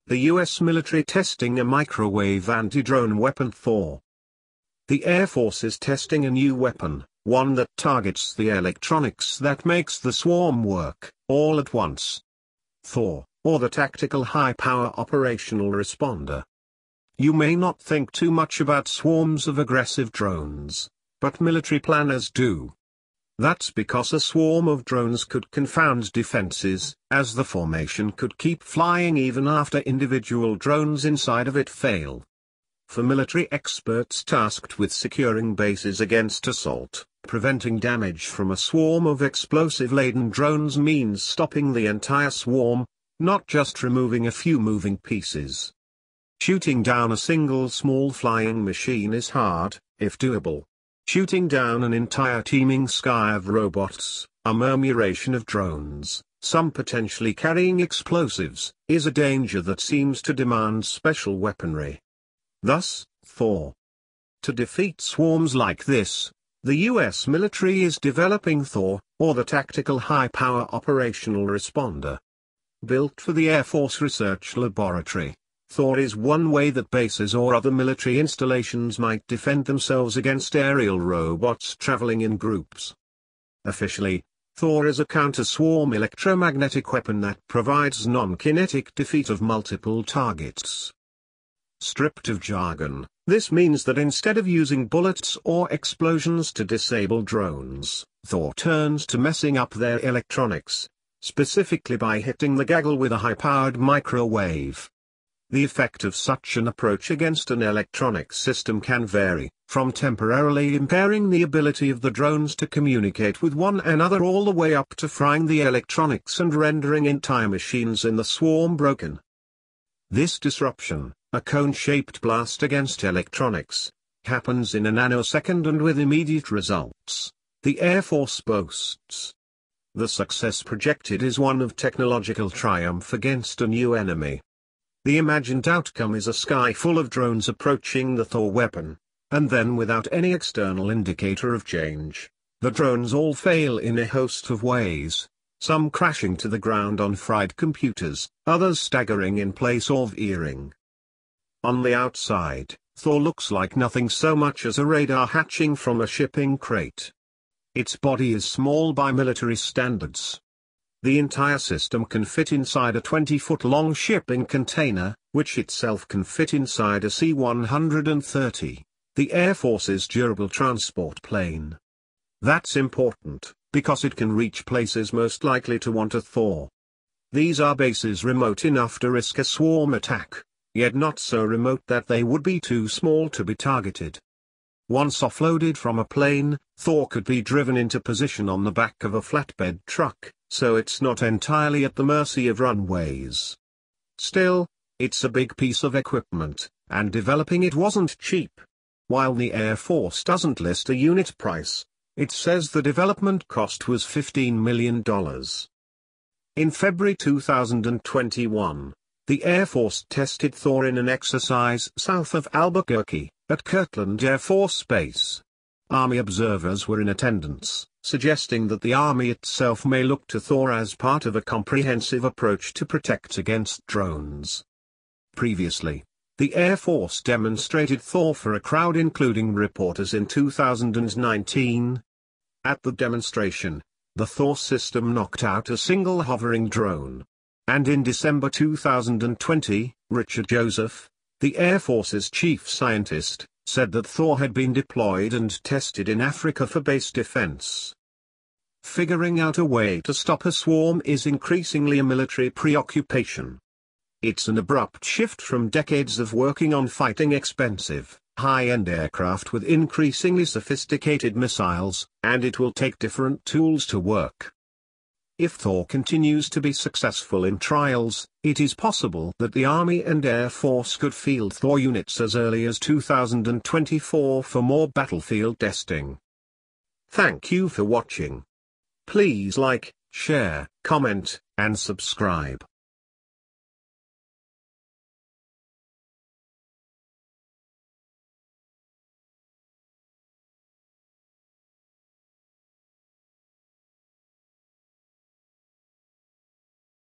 the U.S. military testing a microwave anti-drone weapon THOR. The Air Force is testing a new weapon, one that targets the electronics that makes the swarm work, all at once. THOR, or the Tactical High Power Operational Responder. You may not think too much about swarms of aggressive drones, but military planners do. That's because a swarm of drones could confound defenses, as the formation could keep flying even after individual drones inside of it fail. For military experts tasked with securing bases against assault, preventing damage from a swarm of explosive-laden drones means stopping the entire swarm, not just removing a few moving pieces. Shooting down a single small flying machine is hard, if doable. Shooting down an entire teeming sky of robots, a murmuration of drones, some potentially carrying explosives, is a danger that seems to demand special weaponry. Thus, THOR. To defeat swarms like this, the U.S. military is developing THOR, or the Tactical High Power Operational Responder. Built for the Air Force Research Laboratory, THOR is one way that bases or other military installations might defend themselves against aerial robots traveling in groups. Officially, THOR is a counter-swarm electromagnetic weapon that provides non-kinetic defeat of multiple targets. Stripped of jargon, this means that instead of using bullets or explosions to disable drones, THOR turns to messing up their electronics, specifically by hitting the gaggle with a high-powered microwave. The effect of such an approach against an electronic system can vary, from temporarily impairing the ability of the drones to communicate with one another all the way up to frying the electronics and rendering entire machines in the swarm broken. This disruption, a cone-shaped blast against electronics, happens in a nanosecond and with immediate results, the Air Force boasts. The success projected is one of technological triumph against a new enemy. The imagined outcome is a sky full of drones approaching the THOR weapon, and then without any external indicator of change, the drones all fail in a host of ways, some crashing to the ground on fried computers, others staggering in place or veering. On the outside, THOR looks like nothing so much as a radar hatching from a shipping crate. Its body is small by military standards. The entire system can fit inside a 20-foot-long shipping container, which itself can fit inside a C-130, the Air Force's durable transport plane. That's important, because it can reach places most likely to want a THOR. These are bases remote enough to risk a swarm attack, yet not so remote that they would be too small to be targeted. Once offloaded from a plane, THOR could be driven into position on the back of a flatbed truck, so it's not entirely at the mercy of runways. Still, it's a big piece of equipment, and developing it wasn't cheap. While the Air Force doesn't list a unit price, it says the development cost was $15 million. In February 2021, the Air Force tested THOR in an exercise south of Albuquerque, at Kirtland Air Force Base. Army observers were in attendance, suggesting that the Army itself may look to THOR as part of a comprehensive approach to protect against drones. Previously, the Air Force demonstrated THOR for a crowd including reporters in 2019. At the demonstration, the THOR system knocked out a single hovering drone. And in December 2020, Richard Joseph, the Air Force's chief scientist, said that THOR had been deployed and tested in Africa for base defense. Figuring out a way to stop a swarm is increasingly a military preoccupation. It's an abrupt shift from decades of working on fighting expensive, high-end aircraft with increasingly sophisticated missiles, and it will take different tools to work. If THOR continues to be successful in trials, it is possible that the Army and Air Force could field THOR units as early as 2024 for more battlefield testing. Thank you for watching. Please like, share, comment, and subscribe.